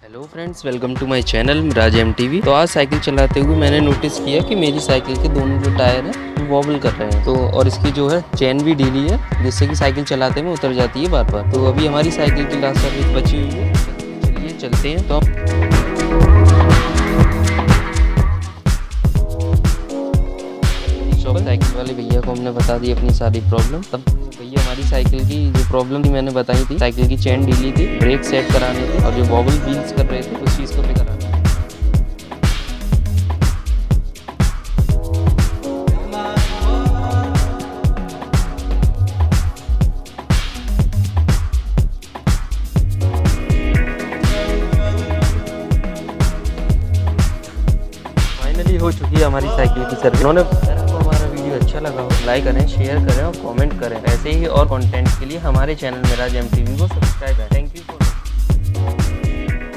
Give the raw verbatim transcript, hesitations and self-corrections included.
Hello friends, welcome to my channel Miraj M T V. तो आज cycle चलाते हुए मैंने नोटिस किया कि मेरी साइकिल के दोनों जो टायर हैं वॉबल कर रहे हैं। तो और इसकी जो है चेन भी ढीली है, जिससे कि साइकिल चलाते में उतर जाती है बार बार। तो अभी हमारी साइकिल की लास्ट सर्विस बची हुई है, चलिए चलते हैं। तो शॉप साइकिल वाले भैया को हमने बता दी अपनी सारी प्रॉब्लम। तब भैया हमारी साइकिल की जो प्रॉब्लम थी मैंने बताई थी, साइकिल की चेन ढीली थी, ब्रेक सेट कराने थे और जो वॉबल व्हील्स कर रहे थे उस चीज़ को भी कराना। फाइनली हो चुकी है हमारी साइकिल की सर्विस। उन्होंने आपको हमारा वीडियो अच्छा लगा हो लाइक करें, शेयर करें और कमेंट करें। ऐसे ही और कंटेंट के लिए हमारे channel Miraj M T V को सब्सक्राइब करें। Thank you for